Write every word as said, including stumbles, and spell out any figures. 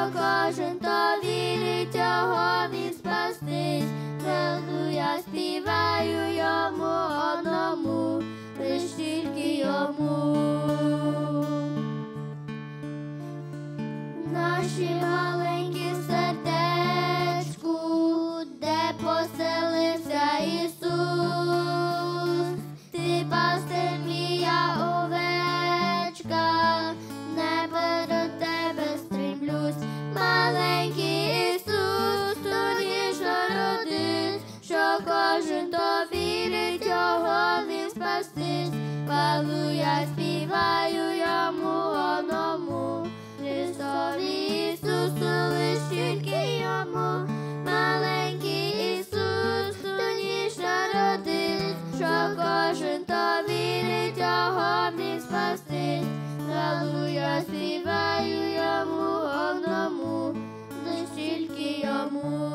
кожен, хто вірить його, він спастись. Алілуя, співаю йому одному, лиш тільки йому. Наші маленькі сердечку, де поселився Ісус, ти пастир мія овечка, не перед тебе стремлюсь. Маленький Ісус, тобі ж народись, що кожен, хто вірить його, він спастись. Алілуя, співаю йому одному, Христові Ісусу, лиш тільки йому. Маленький Ісус, тоді ж народись, що кожен, хто вірить його, він спастись. Алілуя, співаю йому одному, лиш тільки йому.